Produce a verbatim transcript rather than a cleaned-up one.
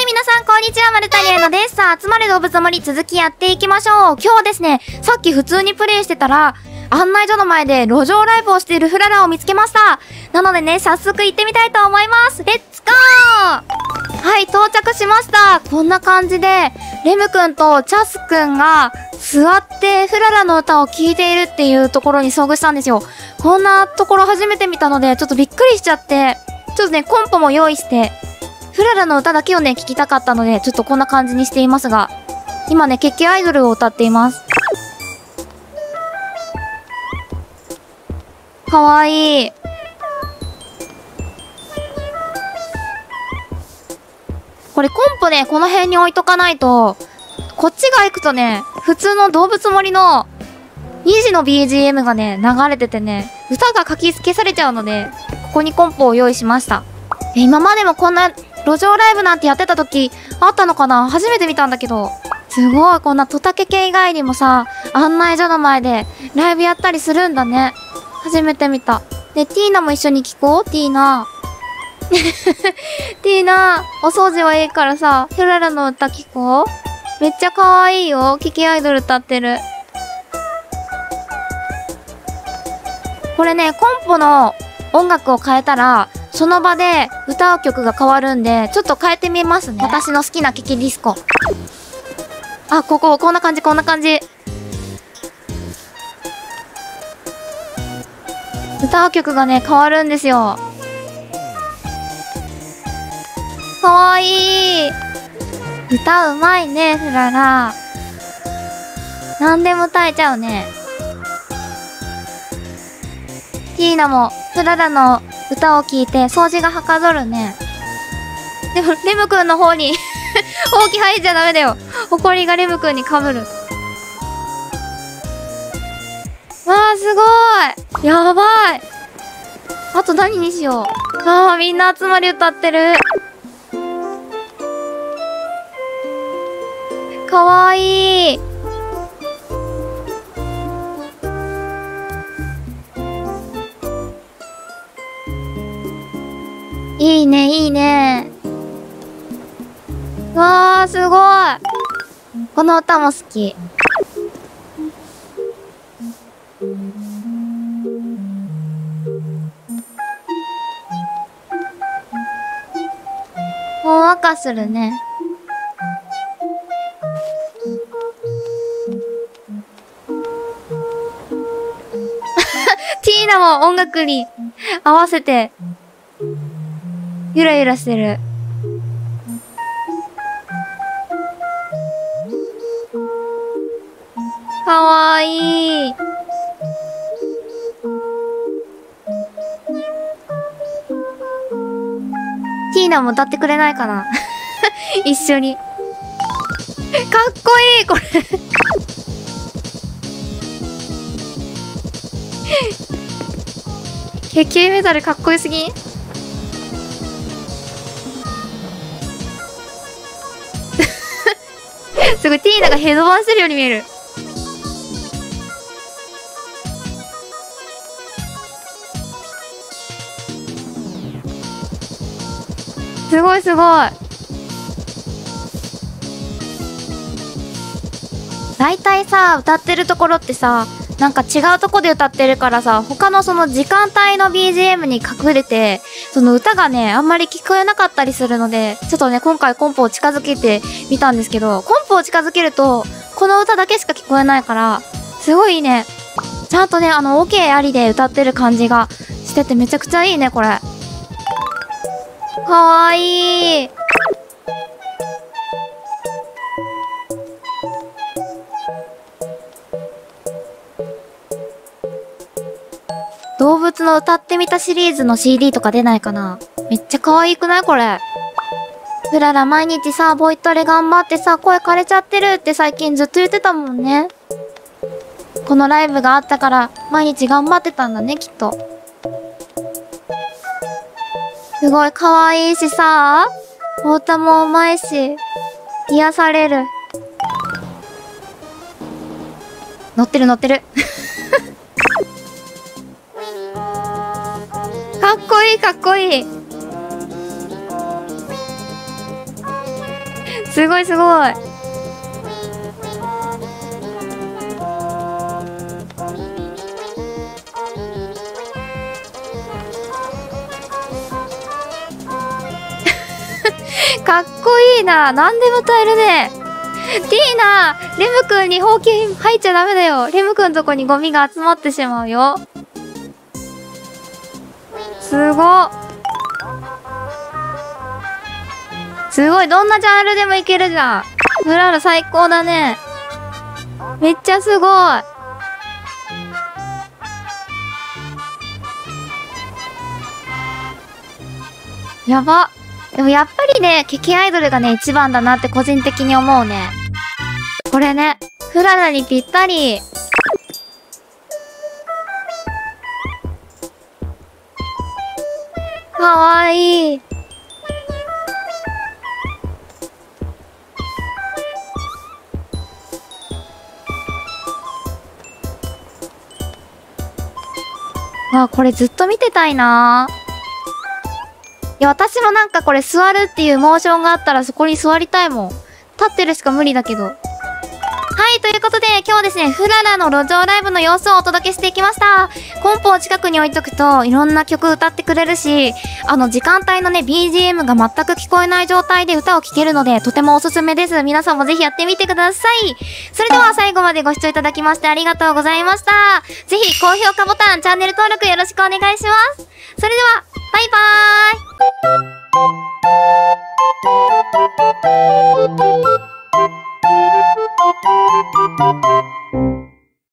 皆さん、こんにちは、まるたりえのです。さあ、集まれ動物の森、続きやっていきましょう。今日はですね、さっき普通にプレイしてたら、案内所の前で路上ライブをしているフララを見つけました。なのでね、早速行ってみたいと思います。レッツゴー！はい、到着しました。こんな感じで、レムくんとチャスくんが座ってフララの歌を聴いているっていうところに遭遇したんですよ。こんなところ初めて見たので、ちょっとびっくりしちゃって、ちょっとね、コンポも用意して、フララの歌だけをね、聴きたかったので、ちょっとこんな感じにしていますが、今ね、ケッケアイドルを歌っています。かわいい。これコンポね、この辺に置いとかないと、こっちが行くとね、普通の動物森のにじの ビージーエム がね、流れててね、歌が書き消されちゃうので、ここにコンポを用意しました。え、今までもこんな路上ライブなんてやってた時あったのかな？初めて見たんだけど。すごい、こんなトタケ系以外にもさ、案内所の前でライブやったりするんだね。初めて見た。で、ティーナも一緒に聞こう？ティーナ。ティーナ、お掃除はいいからさ、フララの歌聞こう？めっちゃ可愛いよ。キキアイドル歌ってる。これね、コンポの音楽を変えたら、その場で歌う曲が変わるんで、ちょっと変えてみますね。私の好きなキキディスコ。あ、ここ、こんな感じ、こんな感じ。歌う曲がね、変わるんですよ。かわいい。歌うまいね、フララ。なんでも歌えちゃうね。ティーナもフララの歌を聴いて掃除がはかどるね。でも、レムくんの方に、ほうき入っちゃダメだよ。ほこりがレムくんにかぶる。わー、すごい。やばい。あと何にしよう。あー、みんな集まり歌ってる。かわいい。いいね、いいね。わー、すごい。この歌も好き。ほんわかするね。ティーナも音楽に合わせて、ゆらゆらしてる。かわいい。ティーナも歌ってくれないかな一緒に。かっこいい、これケッケイメダルかっこよすぎん？すごい、ティーナがヘドバンしてるように見える。すごいすごい。大体さ、歌ってるところってさ、なんか違うとこで歌ってるからさ、他のその時間帯の ビージーエム に隠れて、その歌がね、あんまり聞こえなかったりするので、ちょっとね、今回コンポを近づけてみたんですけど、コンポを近づけると、この歌だけしか聞こえないから、すごいいいね。ちゃんとね、あの、オケありで歌ってる感じがしててめちゃくちゃいいね、これ。かわいい。動物の歌ってみたシリーズの シーディー とか出ないかな？めっちゃ可愛くないこれ。フララ毎日さ、ボイトレ頑張ってさ、声枯れちゃってるって最近ずっと言ってたもんね。このライブがあったから毎日頑張ってたんだね、きっと。すごい可愛いしさ、お歌もうまいし、癒される。乗ってる乗ってる。かっこいいかっこいい。 すごいすごい。かっこいいな。なんでも歌えるね。ティーナ、レムくんにほうき入っちゃダメだよ。レムくんとこにゴミが集まってしまうよ。すご。すごい、どんなジャンルでもいけるじゃん。フララ最高だね。めっちゃすごい。やば。でもやっぱりね、ケケアイドルがね、一番だなって個人的に思うね。これね、フララにぴったり。かわいい。わ、これずっと見てたいな。いや、私もなんかこれ座るっていうモーションがあったらそこに座りたいもん。立ってるしか無理だけど。はい、ということで今日ですね、フララの路上ライブの様子をお届けしていきました。コンポを近くに置いとくといろんな曲歌ってくれるし、あの時間帯のね、ビージーエム が全く聞こえない状態で歌を聴けるのでとてもおすすめです。皆さんもぜひやってみてください。それでは最後までご視聴いただきましてありがとうございました。ぜひ高評価ボタン、チャンネル登録よろしくお願いします。それでは、バイバーイ。